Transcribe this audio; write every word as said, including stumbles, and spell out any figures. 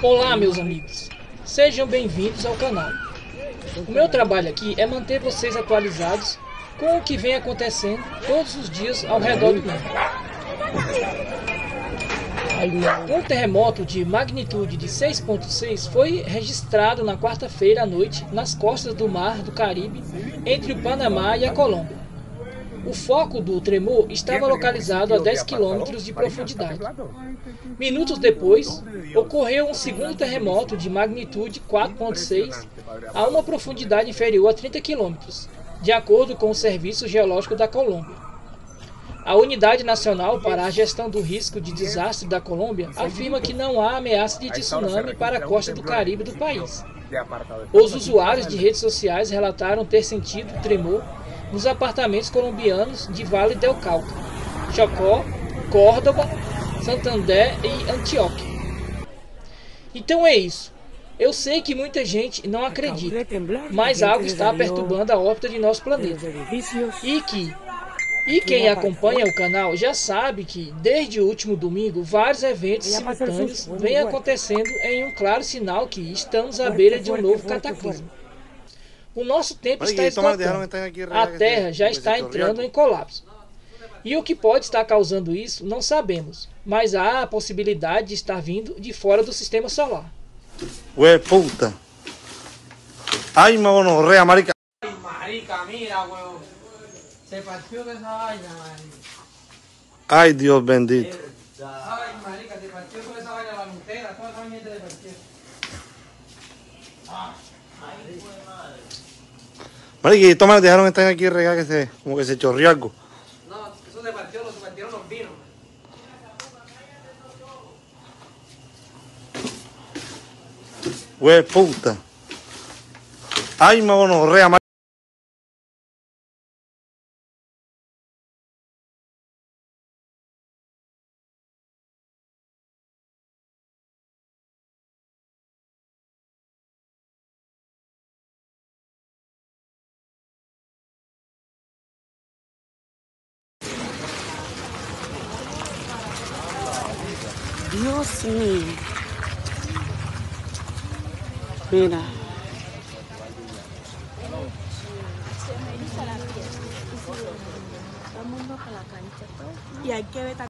Olá, meus amigos, sejam bem-vindos ao canal. O meu trabalho aqui é manter vocês atualizados com o que vem acontecendo todos os dias ao redor do mundo. Um terremoto de magnitude de seis ponto seis foi registrado na quarta-feira à noite nas costas do Mar do Caribe, entre o Panamá e a Colômbia. O foco do tremor estava localizado a dez quilômetros de profundidade. Minutos depois, ocorreu um segundo terremoto de magnitude quatro ponto seis a uma profundidade inferior a trinta quilômetros, de acordo com o Serviço Geológico da Colômbia. A Unidade Nacional para a Gestão do Risco de Desastre da Colômbia afirma que não há ameaça de tsunami para a costa do Caribe do país. Os usuários de redes sociais relataram ter sentido tremor nos apartamentos colombianos de Valle del Cauca, Chocó, Córdoba, Santander e Antioquia. Então é isso. Eu sei que muita gente não acredita, mas algo está perturbando a órbita de nosso planeta. E que E quem acompanha o canal já sabe que, desde o último domingo, vários eventos simultâneos vêm acontecendo em um claro sinal que estamos à beira de um novo cataclismo. O nosso tempo está esgotando. A Terra já está entrando em colapso. E o que pode estar causando isso, não sabemos, mas há a possibilidade de estar vindo de fora do sistema solar. Ué, puta. Ai, monorrea, marica. Marica, mira, huevón. Se partió de esa vaina, marica. Ay, Dios bendito. Ay, marica, se partió toda esa vaina, la Nutella, toda esa vaina se partió. Ah, ay, madre. Marica, y estos me dejaron estar aquí regar que se, como que se chorrió algo. No, eso se partió, se partieron los vinos. Ué, puta. Ay, monorrea, marica. Dios mío. Mira. Y hay que ver